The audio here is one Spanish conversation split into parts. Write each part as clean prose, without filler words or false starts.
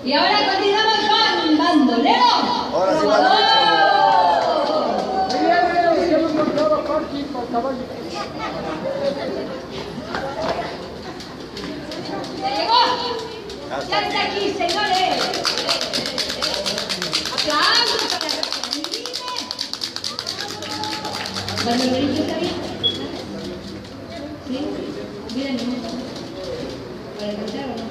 Y ahora continuamos con bandolero. Ahora sí va ¡Ya llegó! ¡Ya está aquí, señores! ¡Aplausos para la familia! ¿Bandolerito está bien? ¿Sí? Miren, ¿para cantar o no?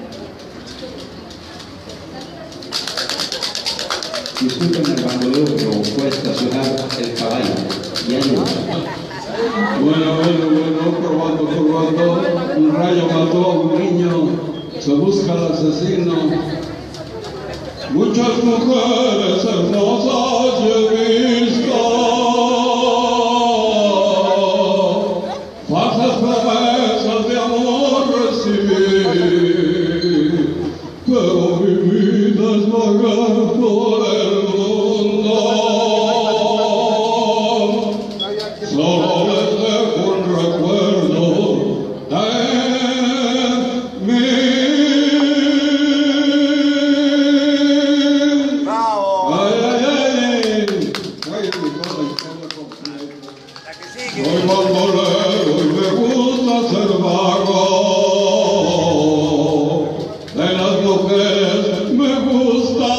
Disculpen el bandolero, pero fue a estacionar el caballo. Ya no. Bueno, probando. Un rayo mató a un niño. Se busca al asesino. Muchas mujeres hermosas he visto. Falsas promesas de amor recibí. Pero mi vida es vagar por el mundo. Solo les dejo un recuerdo de mí. ¡Bravo! Ay. La que sigue. Soy bandolero y me gusta ser vago. De las mujeres me gusta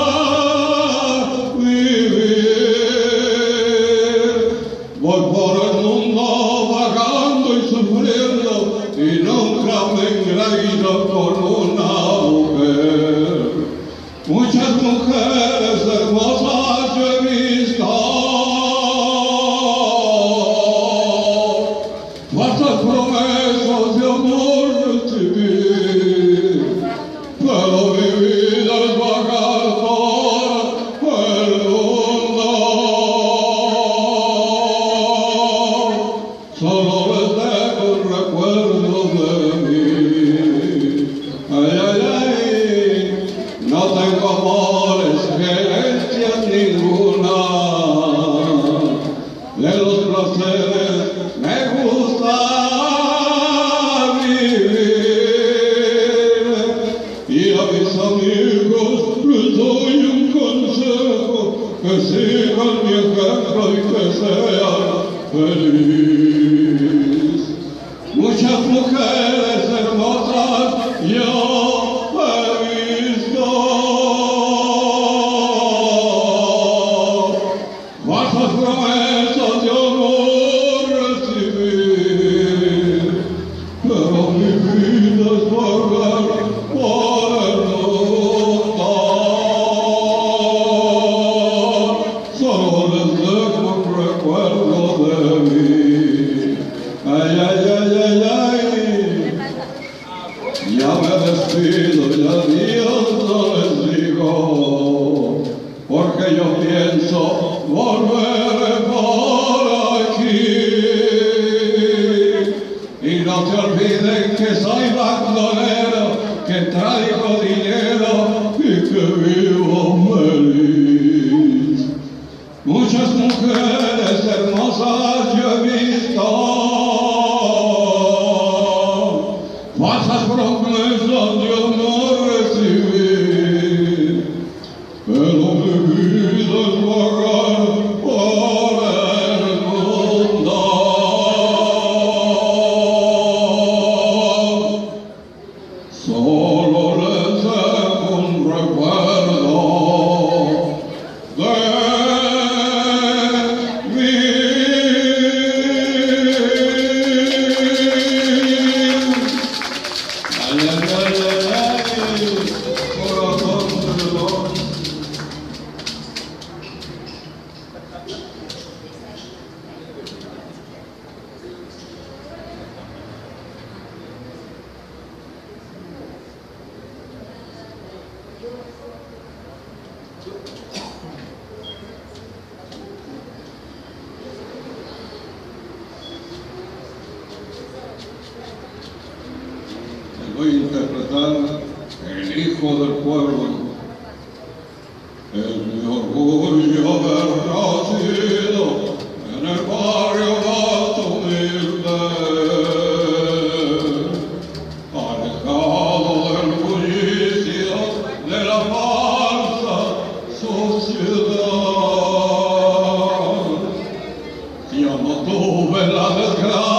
vivir. Voy por el mundo vagando y sufriendo y nunca me engreído con una mujer. Muchas mujeres hermosas yo he visto. Falsas promesas de amor recibí. Pero mi vida es vagar por el mundo. Solo les dejo un recuerdo de mí. Ay. No tengo amores, querencias ninguna. De los placeres me gusta vivir. Y a mis amigos les doy un consejo: que sigan mi ejemplo y que sean feliz. Muchas mujeres hermosas yo he visto. Falsas promesas de amor recibí. Pero mi vida es vagar por el mundo. Solo les dejo un recuerdo de mí. Ay. Ya me despido y adiós no les digo, porque yo pienso volver por aquí. Y no se olviden que soy bandolero, que traigo dinero y que vivo feliz. Muchas mujeres hermosas yo he visto. Falsas promesas de amor recibí. Pero mi vida es vagar por el mundo. Solo les dejo un recuerdo de mí. Corazón de Dios. Voy a interpretar El Hijo del Pueblo. Es mi orgullo haber nacido en el barrio más humilde, alejado del bullicio de la Yo no tuve la desgracia